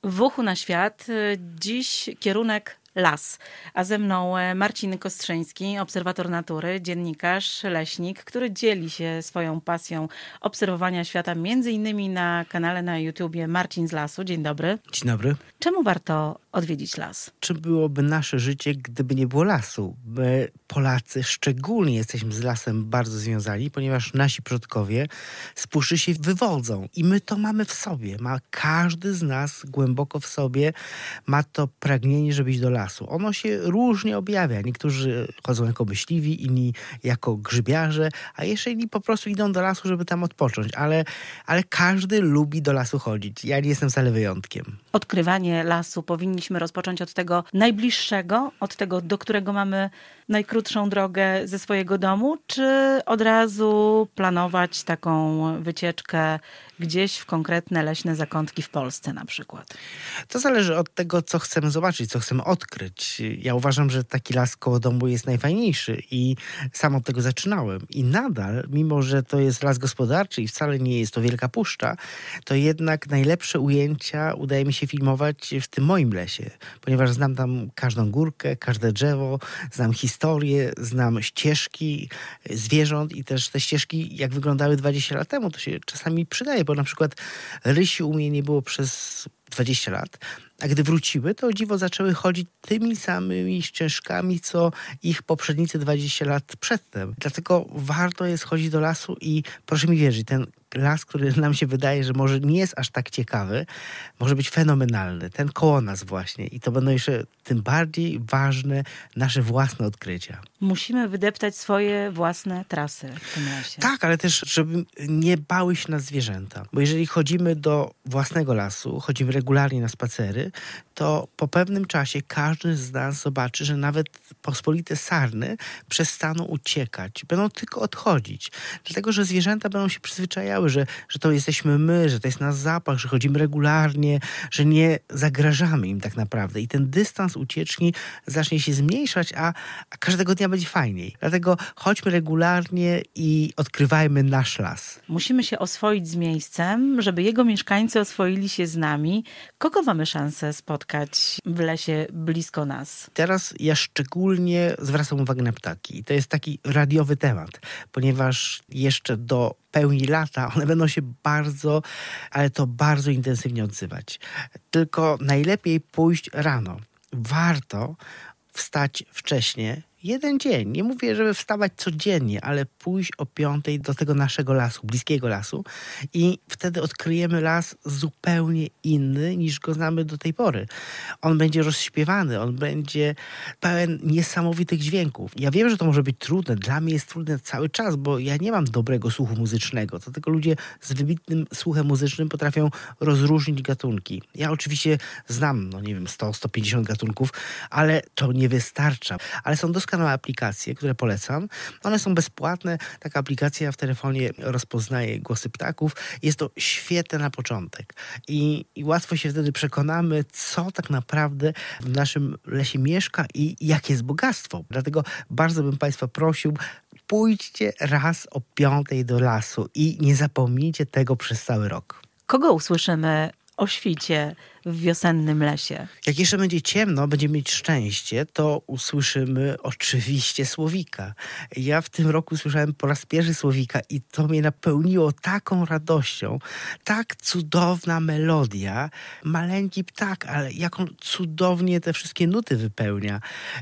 W uchu na świat. Dziś kierunek las. A ze mną Marcin Kostrzyński, obserwator natury, dziennikarz, leśnik, który dzieli się swoją pasją obserwowania świata, między innymi na kanale na YouTubie Marcin z Lasu. Dzień dobry. Dzień dobry. Czemu warto odwiedzić las? Czym byłoby nasze życie, gdyby nie było lasu? My, Polacy, szczególnie jesteśmy z lasem bardzo związani, ponieważ nasi przodkowie z puszczy się wywodzą. I my to mamy w sobie. Każdy z nas głęboko w sobie ma to pragnienie, żeby iść do lasu. Ono się różnie objawia. Niektórzy chodzą jako myśliwi, inni jako grzybiarze, a jeszcze inni po prostu idą do lasu, żeby tam odpocząć. Ale każdy lubi do lasu chodzić. Ja nie jestem wcale wyjątkiem. Odkrywanie lasu powinniśmy rozpocząć od tego najbliższego, od tego, do którego mamy najkrótszą drogę ze swojego domu, czy od razu planować taką wycieczkę gdzieś w konkretne leśne zakątki w Polsce na przykład? To zależy od tego, co chcemy zobaczyć, co chcemy odkryć. Ja uważam, że taki las koło domu jest najfajniejszy i sam od tego zaczynałem. I nadal, mimo że to jest las gospodarczy i wcale nie jest to wielka puszcza, to jednak najlepsze ujęcia udaje mi się filmować w tym moim lesie, ponieważ znam tam każdą górkę, każde drzewo, znam historię, znam ścieżki zwierząt i też te ścieżki, jak wyglądały 20 lat temu, to się czasami przydaje, bo na przykład rysi u mnie nie było przez 20 lat, a gdy wróciły, to o dziwo zaczęły chodzić tymi samymi ścieżkami, co ich poprzednicy 20 lat przedtem. Dlatego warto jest chodzić do lasu i proszę mi wierzyć, ten las, który nam się wydaje, że może nie jest aż tak ciekawy, może być fenomenalny. Ten koło nas właśnie. I to będą jeszcze tym bardziej ważne nasze własne odkrycia. Musimy wydeptać swoje własne trasy w tym lesie. Tak, ale też, żeby nie bały się nas zwierzęta. Bo jeżeli chodzimy do własnego lasu, chodzimy regularnie na spacery, to po pewnym czasie każdy z nas zobaczy, że nawet pospolite sarny przestaną uciekać. Będą tylko odchodzić. Dlatego, że zwierzęta będą się przyzwyczajały, że to jesteśmy my, że to jest nasz zapach, że chodzimy regularnie, że nie zagrażamy im tak naprawdę. I ten dystans ucieczki zacznie się zmniejszać, a każdego dnia będzie fajniej. Dlatego chodźmy regularnie i odkrywajmy nasz las. Musimy się oswoić z miejscem, żeby jego mieszkańcy oswoili się z nami. Kogo mamy szansę spotkać w lesie blisko nas? Teraz ja szczególnie zwracam uwagę na ptaki. I to jest taki radiowy temat, ponieważ jeszcze do pełni lata one będą się bardzo, ale to bardzo intensywnie odzywać. Tylko najlepiej pójść rano. Warto wstać wcześnie. Jeden dzień. Nie mówię, żeby wstawać codziennie, ale pójść o 5 do tego naszego lasu, bliskiego lasu i wtedy odkryjemy las zupełnie inny niż go znamy do tej pory. On będzie rozśpiewany, on będzie pełen niesamowitych dźwięków. Ja wiem, że to może być trudne. Dla mnie jest trudne cały czas, bo ja nie mam dobrego słuchu muzycznego. To tylko ludzie z wybitnym słuchem muzycznym potrafią rozróżnić gatunki. Ja oczywiście znam, 100-150 gatunków, ale to nie wystarcza. Ale są doskonałe aplikacje, które polecam. One są bezpłatne. Taka aplikacja w telefonie rozpoznaje głosy ptaków. Jest to świetne na początek. I łatwo się wtedy przekonamy, co tak naprawdę w naszym lesie mieszka i jakie jest bogactwo. Dlatego bardzo bym Państwa prosił, pójdźcie raz o 5 do lasu i nie zapomnijcie tego przez cały rok. Kogo usłyszymy o świcie w wiosennym lesie? Jak jeszcze będzie ciemno, będziemy mieć szczęście, to usłyszymy oczywiście słowika. Ja w tym roku słyszałem po raz pierwszy słowika i to mnie napełniło taką radością. Tak cudowna melodia. Maleńki ptak, ale jak on cudownie te wszystkie nuty wypełnia.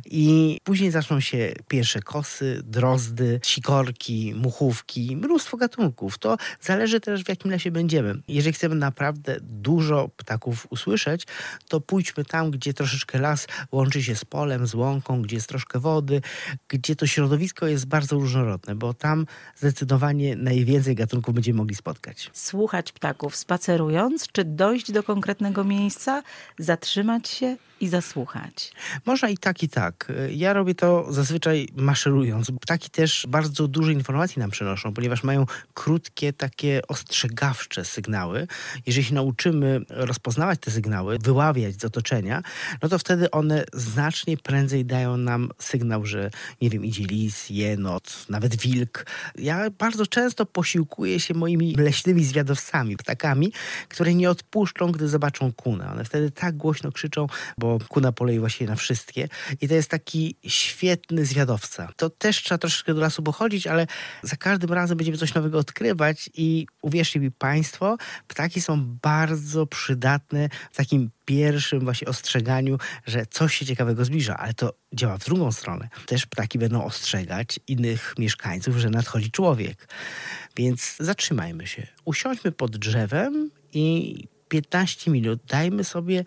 I później zaczną się pierwsze kosy, drozdy, sikorki, muchówki, mnóstwo gatunków. To zależy też, w jakim lesie będziemy. Jeżeli chcemy naprawdę dużo ptaków usłyszeć, to pójdźmy tam, gdzie troszeczkę las łączy się z polem, z łąką, gdzie jest troszkę wody, gdzie to środowisko jest bardzo różnorodne, bo tam zdecydowanie najwięcej gatunków będziemy mogli spotkać. Słuchać ptaków spacerując, czy dojść do konkretnego miejsca, zatrzymać się i zasłuchać? Można i tak, i tak. Ja robię to zazwyczaj maszerując. Ptaki też bardzo dużo informacji nam przynoszą, ponieważ mają krótkie, takie ostrzegawcze sygnały. Jeżeli się nauczymy rozpoznawać te sygnały, wyławiać z otoczenia, no to wtedy one znacznie prędzej dają nam sygnał, że nie wiem, idzie lis, jenot, nawet wilk. Ja bardzo często posiłkuję się moimi leśnymi zwiadowcami, ptakami, które nie odpuszczą, gdy zobaczą kunę. One wtedy tak głośno krzyczą, bo kuna poluje właściwie na wszystkie i to jest taki świetny zwiadowca. To też trzeba troszeczkę do lasu pochodzić, ale za każdym razem będziemy coś nowego odkrywać i uwierzcie mi państwo, ptaki są bardzo przydatne w takim pierwszym właśnie ostrzeganiu, że coś się ciekawego zbliża, ale to działa w drugą stronę. Też ptaki będą ostrzegać innych mieszkańców, że nadchodzi człowiek. Więc zatrzymajmy się. Usiądźmy pod drzewem i 15 minut, dajmy sobie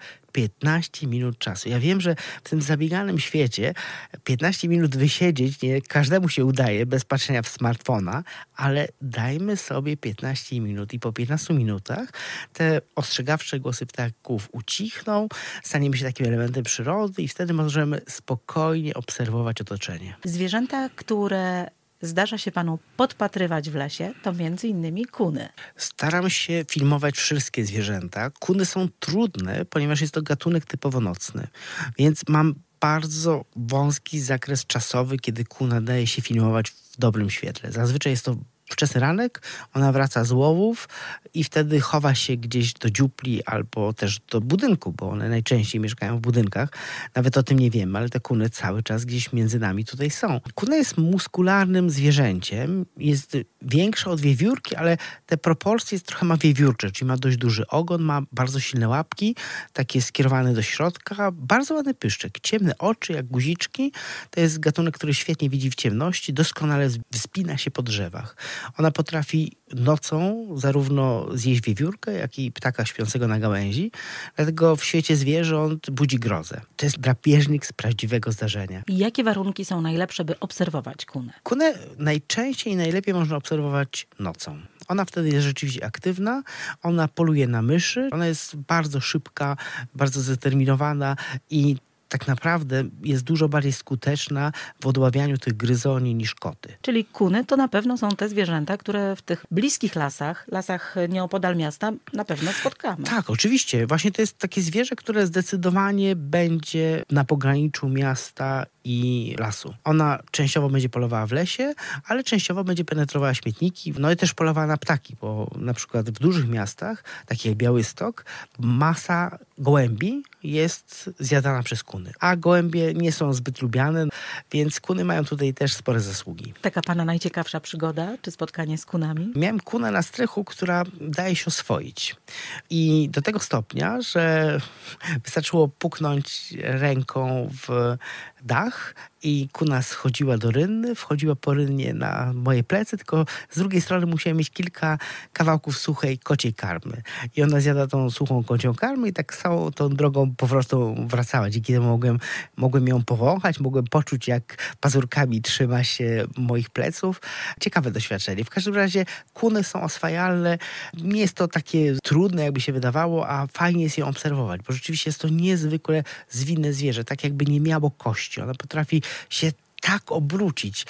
15 minut czasu. Ja wiem, że w tym zabieganym świecie 15 minut wysiedzieć nie każdemu się udaje bez patrzenia w smartfona, ale dajmy sobie 15 minut i po 15 minutach te ostrzegawcze głosy ptaków ucichną, staniemy się takim elementem przyrody i wtedy możemy spokojnie obserwować otoczenie. Zwierzęta, które zdarza się panu podpatrywać w lesie, to między innymi kuny. Staram się filmować wszystkie zwierzęta. Kuny są trudne, ponieważ jest to gatunek typowo nocny. Więc mam bardzo wąski zakres czasowy, kiedy kuna daje się filmować w dobrym świetle. Zazwyczaj jest to wczesny ranek, ona wraca z łowów i wtedy chowa się gdzieś do dziupli albo też do budynku, bo one najczęściej mieszkają w budynkach. Nawet o tym nie wiemy, ale te kuny cały czas gdzieś między nami tutaj są. Kuna jest muskularnym zwierzęciem, jest większa od wiewiórki, ale te proporcje trochę ma wiewiórcze, czyli ma dość duży ogon, ma bardzo silne łapki, takie skierowane do środka, bardzo ładny pyszczek, ciemne oczy jak guziczki. To jest gatunek, który świetnie widzi w ciemności, doskonale wspina się po drzewach. Ona potrafi nocą zarówno zjeść wiewiórkę, jak i ptaka śpiącego na gałęzi. Dlatego w świecie zwierząt budzi grozę. To jest drapieżnik z prawdziwego zdarzenia. I jakie warunki są najlepsze, by obserwować kunę? Kunę najczęściej i najlepiej można obserwować nocą. Ona wtedy jest rzeczywiście aktywna, ona poluje na myszy, ona jest bardzo szybka, bardzo zdeterminowana i tak naprawdę jest dużo bardziej skuteczna w odławianiu tych gryzoni niż koty. Czyli kuny to na pewno są te zwierzęta, które w tych bliskich lasach nieopodal miasta na pewno spotkamy. Tak, oczywiście. Właśnie to jest takie zwierzę, które zdecydowanie będzie na pograniczu miasta i lasu. Ona częściowo będzie polowała w lesie, ale częściowo będzie penetrowała śmietniki, no i też polowała na ptaki, bo na przykład w dużych miastach, takich jak Białystok, masa gołębi jest zjadana przez kuny. A gołębie nie są zbyt lubiane, więc kuny mają tutaj też spore zasługi. Taka pana najciekawsza przygoda, czy spotkanie z kunami? Miałem kunę na strychu, która daje się oswoić. I do tego stopnia, że wystarczyło puknąć ręką w dach i kuna schodziła do rynny, wchodziła po rynnie na moje plecy, tylko z drugiej strony musiałem mieć kilka kawałków suchej kociej karmy. I ona zjada tą suchą kocią karmę i tak całą tą drogą powrotu wracała. Dzięki temu mogłem ją powąchać, mogłem poczuć, jak pazurkami trzyma się moich pleców. Ciekawe doświadczenie. W każdym razie kuny są oswajalne. Nie jest to takie trudne, jakby się wydawało, a fajnie jest ją obserwować, bo rzeczywiście jest to niezwykle zwinne zwierzę, tak jakby nie miało kości. Ona potrafi się tak obrócić,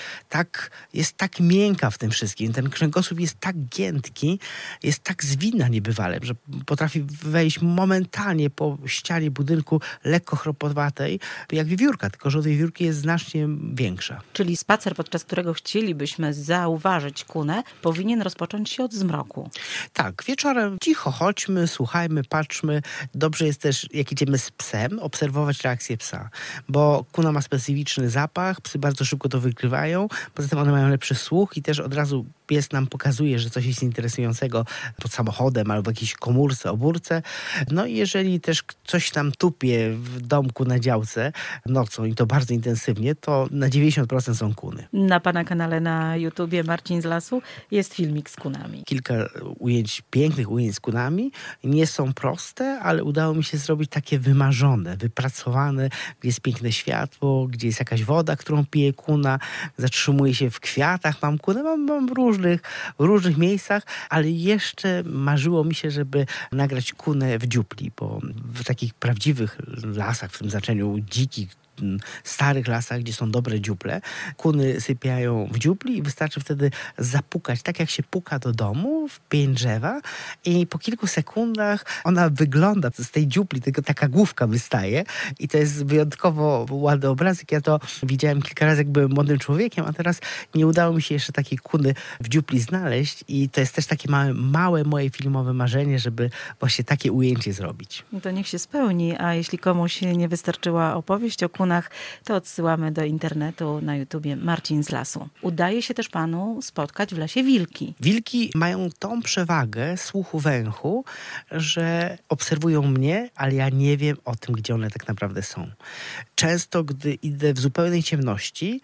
jest tak miękka w tym wszystkim. Ten kręgosłup jest tak giętki, jest tak zwinna niebywale, że potrafi wejść momentalnie po ścianie budynku lekko chropowatej, jak wiewiórka, tylko że od wiewiórki jest znacznie większa. Czyli spacer, podczas którego chcielibyśmy zauważyć kunę, powinien rozpocząć się od zmroku. Tak, wieczorem cicho chodźmy, słuchajmy, patrzmy. Dobrze jest też, jak idziemy z psem, obserwować reakcję psa, bo kuna ma specyficzny zapach, psy bardzo szybko to wykrywają, poza tym one mają lepszy słuch i też od razu pies nam pokazuje, że coś jest interesującego pod samochodem albo w jakiejś komórce, obórce. No i jeżeli też coś tam tupie w domku na działce nocą i to bardzo intensywnie, to na 90% są kuny. Na pana kanale na YouTubie Marcin z Lasu jest filmik z kunami. Kilka pięknych ujęć z kunami. Nie są proste, ale udało mi się zrobić takie wymarzone, wypracowane, gdzie jest piękne światło, gdzie jest jakaś woda, którą pije kuna, zatrzymuje się w kwiatach, mam kunę, mam w różnych miejscach, ale jeszcze marzyło mi się, żeby nagrać kunę w dziupli, bo w takich prawdziwych lasach, w tym znaczeniu dzikich, starych lasach, gdzie są dobre dziuple. Kuny sypiają w dziupli i wystarczy wtedy zapukać, tak jak się puka do domu, w pień drzewa i po kilku sekundach ona wygląda z tej dziupli, tylko taka główka wystaje i to jest wyjątkowo ładny obrazek. Ja to widziałem kilka razy, jak byłem młodym człowiekiem, a teraz nie udało mi się jeszcze takiej kuny w dziupli znaleźć i to jest też takie małe moje filmowe marzenie, żeby właśnie takie ujęcie zrobić. To niech się spełni, a jeśli komuś nie wystarczyła opowieść o kunach, to odsyłamy do internetu na YouTubie Marcin z Lasu. Udaje się też panu spotkać w lesie wilki. Wilki mają tą przewagę słuchu, węchu, że obserwują mnie, ale ja nie wiem o tym, gdzie one tak naprawdę są. Często, gdy idę w zupełnej ciemności,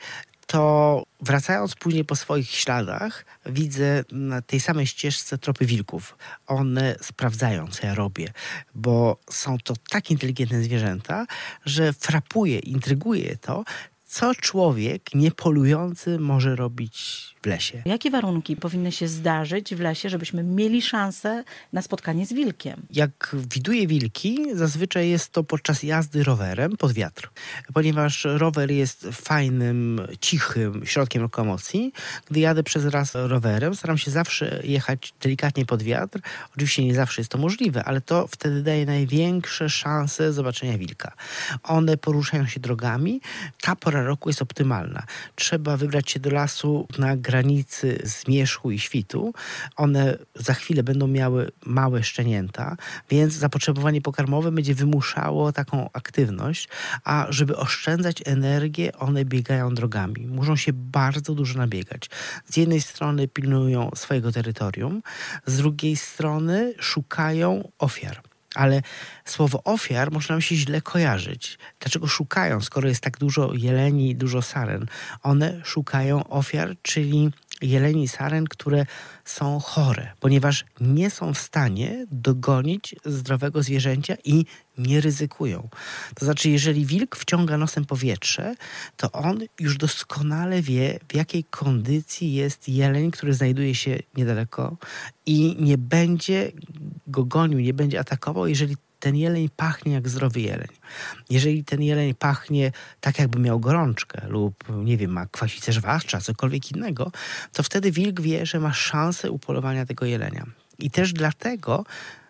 to wracając później po swoich śladach, widzę na tej samej ścieżce tropy wilków. One sprawdzają, co ja robię, bo są to tak inteligentne zwierzęta, że frapuje, intryguje to, co człowiek niepolujący może robić w lesie. Jakie warunki powinny się zdarzyć w lesie, żebyśmy mieli szansę na spotkanie z wilkiem? Jak widuję wilki, zazwyczaj jest to podczas jazdy rowerem pod wiatr. Ponieważ rower jest fajnym, cichym środkiem lokomocji, gdy jadę przez las rowerem, staram się zawsze jechać delikatnie pod wiatr. Oczywiście nie zawsze jest to możliwe, ale to wtedy daje największe szanse zobaczenia wilka. One poruszają się drogami. Ta pora roku jest optymalna. Trzeba wybrać się do lasu na granicy zmierzchu i świtu. One za chwilę będą miały małe szczenięta, więc zapotrzebowanie pokarmowe będzie wymuszało taką aktywność, a żeby oszczędzać energię, one biegają drogami. Muszą się bardzo dużo nabiegać. Z jednej strony pilnują swojego terytorium, z drugiej strony szukają ofiar. Ale słowo ofiar może nam się źle kojarzyć. Dlaczego szukają, skoro jest tak dużo jeleni i dużo saren? One szukają ofiar, czyli jeleni i saren, które są chore, ponieważ nie są w stanie dogonić zdrowego zwierzęcia i nie ryzykują. To znaczy, jeżeli wilk wciąga nosem powietrze, to on już doskonale wie, w jakiej kondycji jest jeleń, który znajduje się niedaleko i nie będzie go gonił, nie będzie atakował, jeżeli ten jeleń pachnie jak zdrowy jeleń. Jeżeli ten jeleń pachnie tak, jakby miał gorączkę lub, nie wiem, ma kwasicę żwawcza, cokolwiek innego, to wtedy wilk wie, że ma szansę upolowania tego jelenia. I też dlatego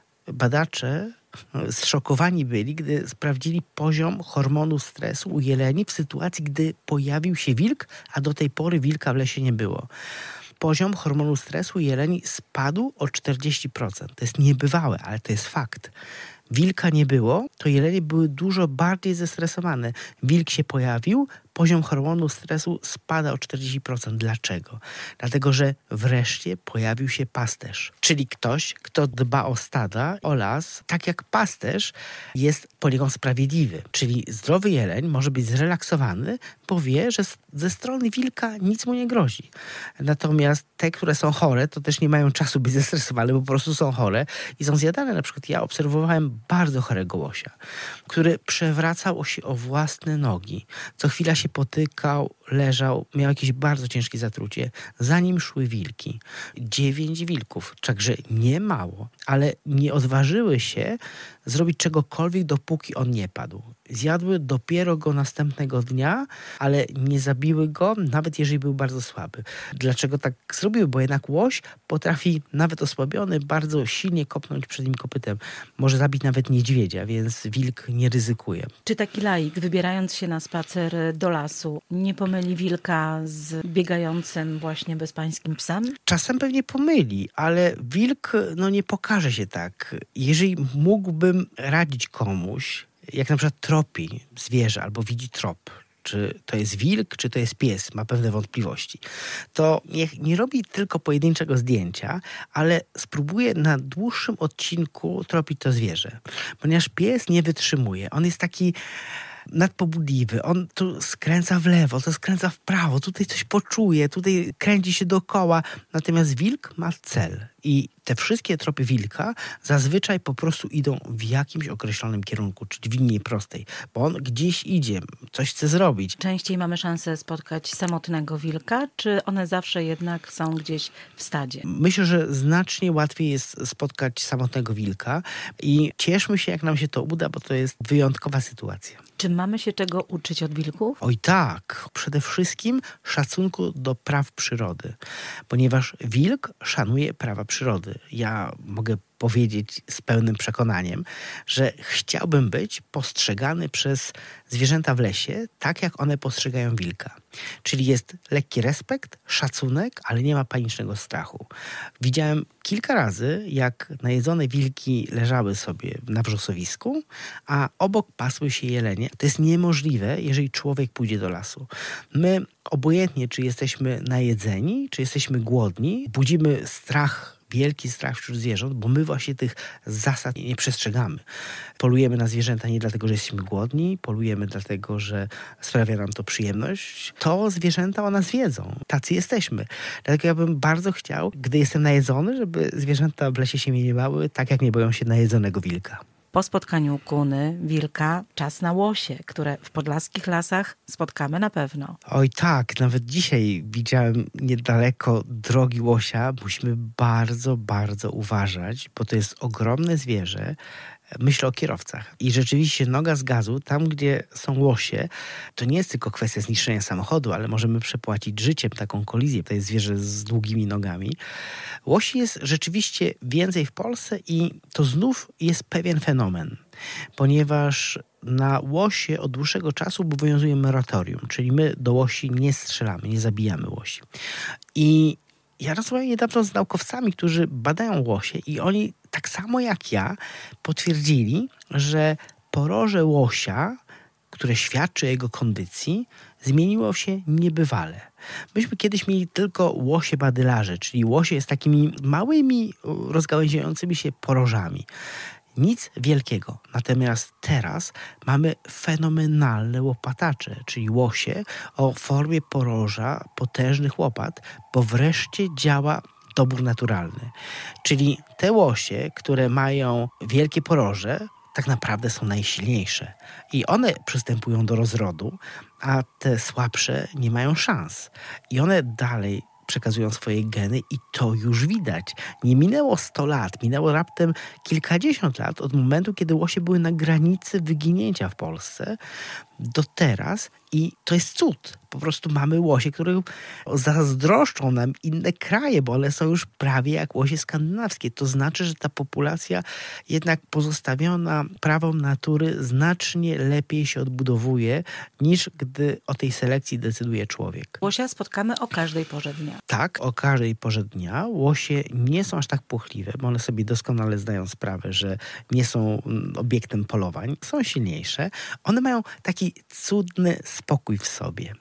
badacze zszokowani byli, gdy sprawdzili poziom hormonu stresu u jeleni w sytuacji, gdy pojawił się wilk, a do tej pory wilka w lesie nie było. Poziom hormonu stresu jeleni spadł o 40%. To jest niebywałe, ale to jest fakt. Wilka nie było, to jelenie były dużo bardziej zestresowane. Wilk się pojawił, poziom hormonu stresu spada o 40%. Dlaczego? Dlatego, że wreszcie pojawił się pasterz. Czyli ktoś, kto dba o stada, o las, tak jak pasterz jest poniekąd sprawiedliwy. Czyli zdrowy jeleń może być zrelaksowany, bo wie, że ze strony wilka nic mu nie grozi. Natomiast te, które są chore, to też nie mają czasu być zestresowane, bo po prostu są chore i są zjadane. Na przykład ja obserwowałem bardzo chorego łosia, który przewracał się o własne nogi. Co chwila się potykał, leżał, miał jakieś bardzo ciężkie zatrucie. Za nim szły wilki. 9 wilków, także nie mało, ale nie odważyły się zrobić czegokolwiek, dopóki on nie padł. Zjadły dopiero go następnego dnia, ale nie zabiły go, nawet jeżeli był bardzo słaby. Dlaczego tak zrobiły? Bo jednak łoś potrafi, nawet osłabiony, bardzo silnie kopnąć przednim kopytem. Może zabić nawet niedźwiedzia, więc wilk nie ryzykuje. Czy taki laik, wybierając się na spacer do lasu, nie pomyli wilka z biegającym właśnie bezpańskim psem? Czasem pewnie pomyli, ale wilk nie pokaże się tak. Jeżeli mógłbym radzić komuś, jak na przykład tropi zwierzę albo widzi trop, czy to jest wilk, czy to jest pies, ma pewne wątpliwości, to niech nie robi tylko pojedynczego zdjęcia, ale spróbuje na dłuższym odcinku tropić to zwierzę. Ponieważ pies nie wytrzymuje. On jest taki nadpobudliwy. On tu skręca w lewo, to skręca w prawo, tutaj coś poczuje, tutaj kręci się dookoła. Natomiast wilk ma cel. I te wszystkie tropy wilka zazwyczaj po prostu idą w jakimś określonym kierunku, czyli w linii prostej, bo on gdzieś idzie, coś chce zrobić. Częściej mamy szansę spotkać samotnego wilka, czy one zawsze jednak są gdzieś w stadzie? Myślę, że znacznie łatwiej jest spotkać samotnego wilka i cieszmy się, jak nam się to uda, bo to jest wyjątkowa sytuacja. Czy mamy się czego uczyć od wilków? Oj tak, przede wszystkim szacunku do praw przyrody, ponieważ wilk szanuje prawa przyrody. Ja mogę powiedzieć z pełnym przekonaniem, że chciałbym być postrzegany przez zwierzęta w lesie tak, jak one postrzegają wilka. Czyli jest lekki respekt, szacunek, ale nie ma panicznego strachu. Widziałem kilka razy, jak najedzone wilki leżały sobie na wrzosowisku, a obok pasły się jelenie. To jest niemożliwe, jeżeli człowiek pójdzie do lasu. My, obojętnie czy jesteśmy najedzeni, czy jesteśmy głodni, budzimy strach, wielki strach wśród zwierząt, bo my właśnie tych zasad nie przestrzegamy. Polujemy na zwierzęta nie dlatego, że jesteśmy głodni, polujemy dlatego, że sprawia nam to przyjemność. To zwierzęta o nas wiedzą. Tacy jesteśmy. Dlatego ja bym bardzo chciał, gdy jestem najedzony, żeby zwierzęta w lesie się mnie nie bały, tak jak nie boją się najedzonego wilka. Po spotkaniu kuny, wilka, czas na łosie, które w podlaskich lasach spotkamy na pewno. Oj tak, nawet dzisiaj widziałem niedaleko drogi łosia. Musimy bardzo, bardzo uważać, bo to jest ogromne zwierzę. Myślę o kierowcach. I rzeczywiście noga z gazu, tam gdzie są łosie, to nie jest tylko kwestia zniszczenia samochodu, ale możemy przepłacić życiem taką kolizję. To jest zwierzę z długimi nogami. Łosi jest rzeczywiście więcej w Polsce i to znów jest pewien fenomen, ponieważ na łosie od dłuższego czasu obowiązuje moratorium, czyli my do łosi nie strzelamy, nie zabijamy łosi. I ja rozmawiam niedawno z naukowcami, którzy badają łosie i oni tak samo jak ja potwierdzili, że poroże łosia, które świadczy o jego kondycji, zmieniło się niebywale. Myśmy kiedyś mieli tylko łosie badylarze, czyli łosie z takimi małymi, rozgałęziającymi się porożami. Nic wielkiego. Natomiast teraz mamy fenomenalne łopatacze, czyli łosie o formie poroża, potężnych łopat, bo wreszcie działa dobór naturalny. Czyli te łosie, które mają wielkie poroże, tak naprawdę są najsilniejsze. I one przystępują do rozrodu, a te słabsze nie mają szans. I one dalej przekazują swoje geny i to już widać. Nie minęło 100 lat, minęło raptem kilkadziesiąt lat od momentu, kiedy łosie były na granicy wyginięcia w Polsce do teraz i to jest cud. Po prostu mamy łosie, które zazdroszczą nam inne kraje, bo one są już prawie jak łosie skandynawskie. To znaczy, że ta populacja jednak pozostawiona prawom natury znacznie lepiej się odbudowuje, niż gdy o tej selekcji decyduje człowiek. Łosia spotkamy o każdej porze dnia. Tak, o każdej porze dnia. Łosie nie są aż tak płochliwe, bo one sobie doskonale zdają sprawę, że nie są obiektem polowań. Są silniejsze. One mają taki cudny spokój w sobie.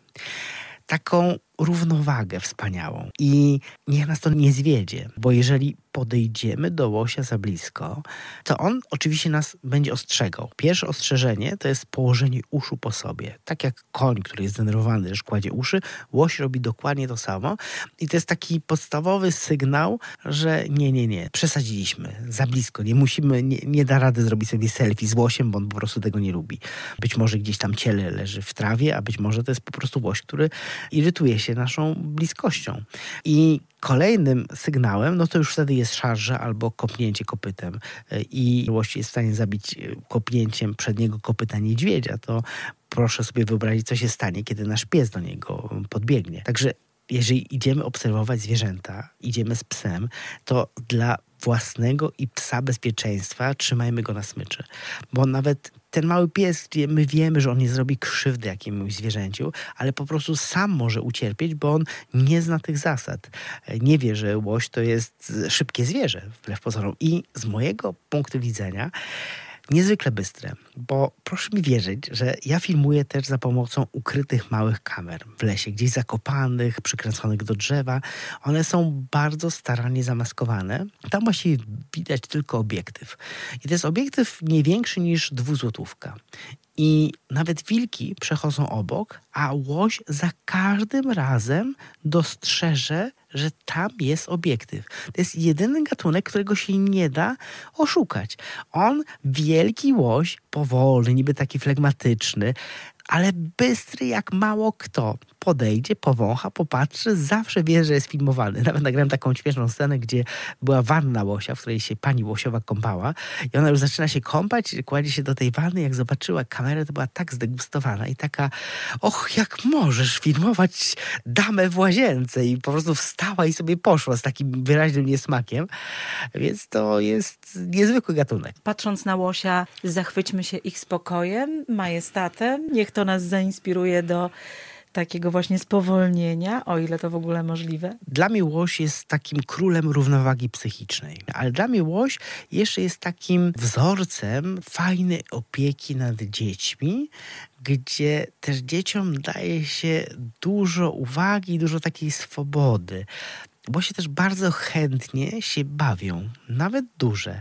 Taką równowagę wspaniałą. I niech nas to nie zwiedzie, bo jeżeli podejdziemy do łosia za blisko, to on oczywiście nas będzie ostrzegał. Pierwsze ostrzeżenie to jest położenie uszu po sobie. Tak jak koń, który jest zdenerwowany, że kładzie uszy, łoś robi dokładnie to samo. I to jest taki podstawowy sygnał, że nie, przesadziliśmy, za blisko. Nie da rady zrobić sobie selfie z łosiem, bo on po prostu tego nie lubi. Być może gdzieś tam ciele leży w trawie, a być może to jest po prostu łoś, który irytuje się naszą bliskością. I kolejnym sygnałem, no to już wtedy jest szarża albo kopnięcie kopytem. I łoś jest w stanie zabić kopnięciem przedniego kopyta niedźwiedzia. To proszę sobie wyobrazić, co się stanie, kiedy nasz pies do niego podbiegnie. Także jeżeli idziemy obserwować zwierzęta, idziemy z psem, to dla własnego i psa bezpieczeństwa trzymajmy go na smyczy. Bo nawet ten mały pies, gdzie my wiemy, że on nie zrobi krzywdy jakiemuś zwierzęciu, ale po prostu sam może ucierpieć, bo on nie zna tych zasad. Nie wie, że łoś to jest szybkie zwierzę, wbrew pozorom. I z mojego punktu widzenia niezwykle bystre, bo proszę mi wierzyć, że ja filmuję też za pomocą ukrytych małych kamer w lesie, gdzieś zakopanych, przykręconych do drzewa. One są bardzo starannie zamaskowane. Tam właściwie widać tylko obiektyw. I to jest obiektyw nie większy niż 2 złotówka. I nawet wilki przechodzą obok, a łoś za każdym razem dostrzeże, że tam jest obiektyw. To jest jedyny gatunek, którego się nie da oszukać. On, wielki łoś, powolny, niby taki flegmatyczny, ale bystry jak mało kto. Podejdzie, powącha, popatrzy, zawsze wie, że jest filmowany. Nawet nagrałem taką śmieszną scenę, gdzie była wanna łosia, w której się pani łosiowa kąpała i ona już zaczyna się kąpać, kładzie się do tej wanny, jak zobaczyła kamerę, to była tak zdegustowana i taka, och, jak możesz filmować damę w łazience, i po prostu wstała i sobie poszła z takim wyraźnym niesmakiem, więc to jest niezwykły gatunek. Patrząc na łosia, zachwyćmy się ich spokojem, majestatem. Niech to nas zainspiruje do takiego właśnie spowolnienia, o ile to w ogóle możliwe. Dla mnie łoś jest takim królem równowagi psychicznej, ale dla mnie łoś jeszcze jest takim wzorcem fajnej opieki nad dziećmi, gdzie też dzieciom daje się dużo uwagi, dużo takiej swobody. Łosie też bardzo chętnie się bawią, nawet duże.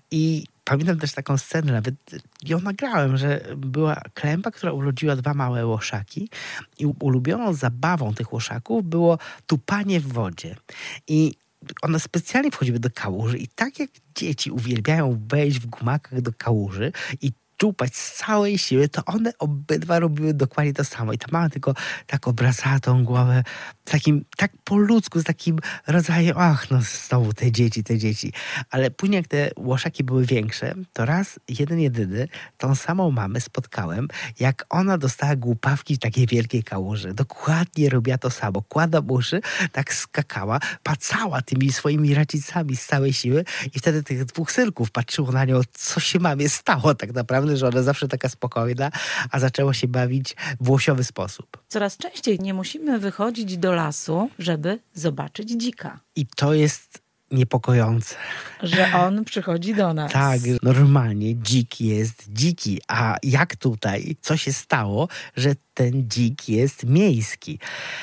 I pamiętam też taką scenę, nawet ją nagrałem, że była klępa, która urodziła 2 małe łoszaki i ulubioną zabawą tych łoszaków było tupanie w wodzie. I one specjalnie wchodziły do kałuży i tak jak dzieci uwielbiają wejść w gumakach do kałuży i czupać z całej siły, to one obydwa robiły dokładnie to samo. I ta mama tylko tak obracała tą głowę takim, tak po ludzku, z takim rodzajem, ach, no znowu te dzieci. Ale później jak te łoszaki były większe, to raz, jedyny, tą samą mamę spotkałem, jak ona dostała głupawki w takiej wielkiej kałuży. Dokładnie robiła to samo. Kładła uszy, tak skakała, pacała tymi swoimi racicami z całej siły i wtedy tych 2 synków patrzyło na nią, co się mamie stało tak naprawdę, że ona zawsze taka spokojna, a zaczęła się bawić w łosiowy sposób. Coraz częściej nie musimy wychodzić do lasu, żeby zobaczyć dzika. I to jest niepokojące. Że on przychodzi do nas. Tak, normalnie dzik jest dziki, a jak tutaj, co się stało, że ten dzik jest miejski.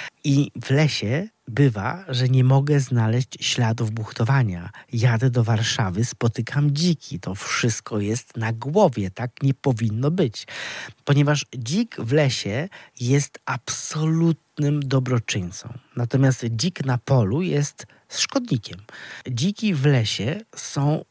I w lesie bywa, że nie mogę znaleźć śladów buchtowania. Jadę do Warszawy, spotykam dziki. To wszystko jest na głowie. Tak nie powinno być. Ponieważ dzik w lesie jest absolutnym dobroczyńcą. Natomiast dzik na polu jest szkodnikiem. Dziki w lesie są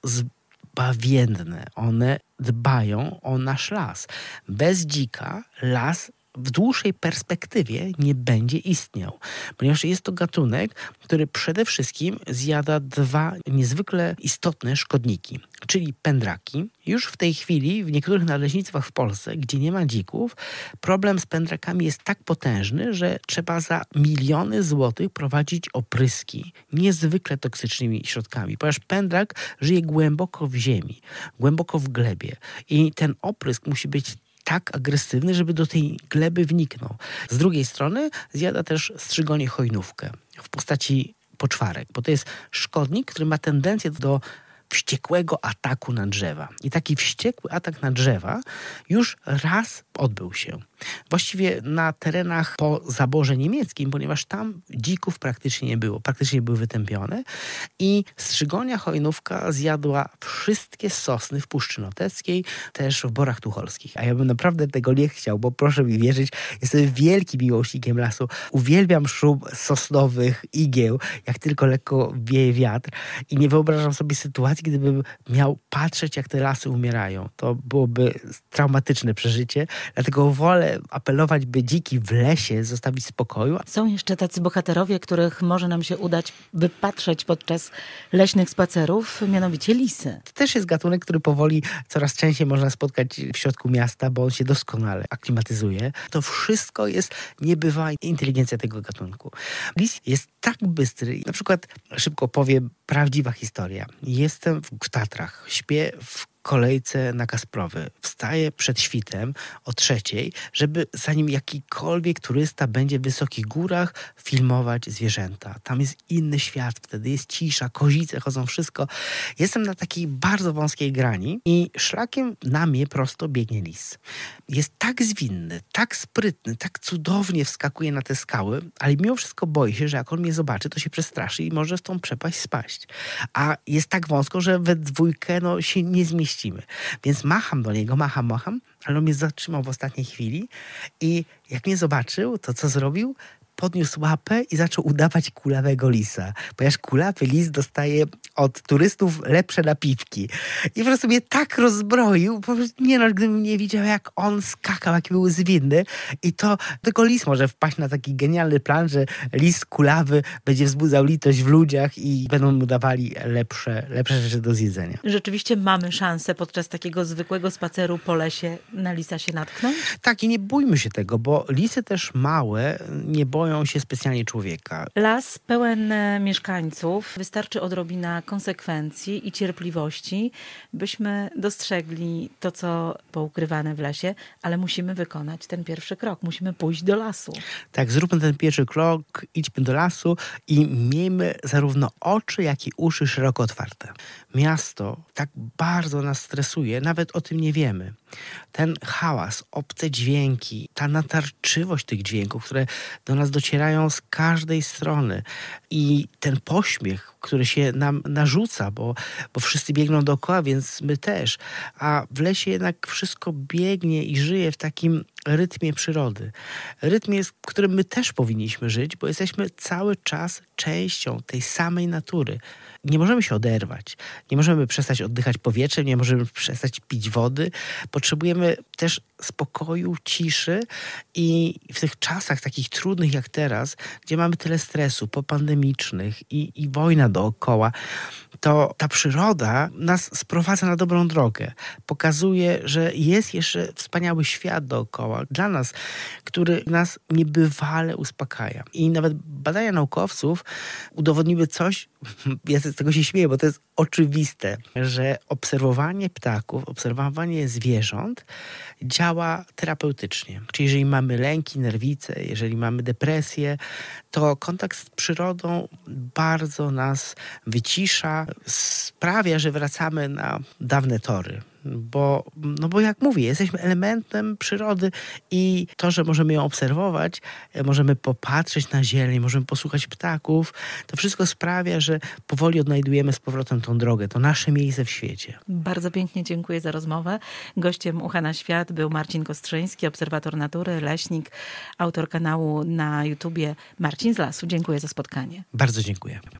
zbawienne. One dbają o nasz las. Bez dzika las w dłuższej perspektywie nie będzie istniał, ponieważ jest to gatunek, który przede wszystkim zjada 2 niezwykle istotne szkodniki, czyli pędraki. Już w tej chwili w niektórych nadleśnictwach w Polsce, gdzie nie ma dzików, problem z pędrakami jest tak potężny, że trzeba za miliony złotych prowadzić opryski niezwykle toksycznymi środkami, ponieważ pędrak żyje głęboko w ziemi, głęboko w glebie i ten oprysk musi być tak agresywny, żeby do tej gleby wniknął. Z drugiej strony zjada też strzygonie chojnówkę w postaci poczwarek, bo to jest szkodnik, który ma tendencję do wściekłego ataku na drzewa. I taki wściekły atak na drzewa już raz odbył się. Właściwie na terenach po zaborze niemieckim, ponieważ tam dzików praktycznie nie było. Praktycznie były wytępione i strzygonia chojnówka zjadła wszystkie sosny w Puszczy Noteckiej, też w Borach Tucholskich. A ja bym naprawdę tego nie chciał, bo proszę mi wierzyć, jestem wielkim miłośnikiem lasu. Uwielbiam szum sosnowych igieł, jak tylko lekko wieje wiatr i nie wyobrażam sobie sytuacji, gdybym miał patrzeć, jak te lasy umierają. To byłoby traumatyczne przeżycie, dlatego wolę apelować, by dziki w lesie zostawić w spokoju. Są jeszcze tacy bohaterowie, których może nam się udać wypatrzeć podczas leśnych spacerów, mianowicie lisy. To też jest gatunek, który powoli coraz częściej można spotkać w środku miasta, bo on się doskonale aklimatyzuje. To wszystko jest niebywała inteligencja tego gatunku. Lis jest tak bystry. Na przykład szybko powiem, prawdziwa historia. Jestem w Tatrach, śpię w kolejce na Kasprowy. Wstaję przed świtem o 3:00, żeby zanim jakikolwiek turysta będzie w wysokich górach, filmować zwierzęta. Tam jest inny świat, wtedy jest cisza, kozice chodzą, wszystko. Jestem na takiej bardzo wąskiej grani i szlakiem na mnie prosto biegnie lis. Jest tak zwinny, tak sprytny, tak cudownie wskakuje na te skały, ale mimo wszystko boi się, że jak on mnie zobaczy, to się przestraszy i może w tą przepaść spaść. A jest tak wąsko, że we dwójkę się nie zmieścimy. puścimy. Więc macham do niego, macham, ale on mnie zatrzymał w ostatniej chwili i jak mnie zobaczył, to co zrobił? Podniósł łapę i zaczął udawać kulawego lisa. Ponieważ kulawy lis dostaje od turystów lepsze napiwki. I po prostu mnie tak rozbroił, po prostu gdybym nie widział, jak on skakał, jaki był zwinny. I to tylko lis może wpaść na taki genialny plan, że lis kulawy będzie wzbudzał litość w ludziach i będą mu dawali lepsze rzeczy do zjedzenia. Rzeczywiście mamy szansę podczas takiego zwykłego spaceru po lesie na lisa się natknąć? Tak, i nie bójmy się tego, bo lisy też małe nie boją się specjalnie człowieka. Las pełen mieszkańców. Wystarczy odrobina konsekwencji i cierpliwości, byśmy dostrzegli to, co poukrywane w lesie, ale musimy wykonać ten pierwszy krok. Musimy pójść do lasu. Tak, zróbmy ten pierwszy krok, idźmy do lasu i miejmy zarówno oczy, jak i uszy szeroko otwarte. Miasto tak bardzo nas stresuje, nawet o tym nie wiemy. Ten hałas, obce dźwięki, ta natarczywość tych dźwięków, które do nas docierają z każdej strony i ten pośmiech, który się nam narzuca, bo wszyscy biegną dookoła, więc my też. A w lesie jednak wszystko biegnie i żyje w takim rytmie przyrody. Rytmie, w którym my też powinniśmy żyć, bo jesteśmy cały czas częścią tej samej natury. Nie możemy się oderwać. Nie możemy przestać oddychać powietrzem, nie możemy przestać pić wody. Potrzebujemy też spokoju, ciszy i w tych czasach takich trudnych jak teraz, gdzie mamy tyle stresu popandemicznych i wojna dookoła, to ta przyroda nas sprowadza na dobrą drogę. Pokazuje, że jest jeszcze wspaniały świat dookoła dla nas, który nas niebywale uspokaja. I nawet badania naukowców udowodniły coś, ja z tego się śmieję, bo to jest oczywiste, że obserwowanie ptaków, obserwowanie zwierząt działa terapeutycznie. Czyli jeżeli mamy lęki, nerwice, jeżeli mamy depresję, to kontakt z przyrodą bardzo nas wycisza, sprawia, że wracamy na dawne tory. Bo jak mówię, jesteśmy elementem przyrody i to, że możemy ją obserwować, możemy popatrzeć na zieleń, możemy posłuchać ptaków, to wszystko sprawia, że powoli odnajdujemy z powrotem tą drogę, to nasze miejsce w świecie. Bardzo pięknie dziękuję za rozmowę. Gościem Ucha na Świat był Marcin Kostrzyński, obserwator natury, leśnik, autor kanału na YouTubie Marcin z Lasu. Dziękuję za spotkanie. Bardzo dziękuję.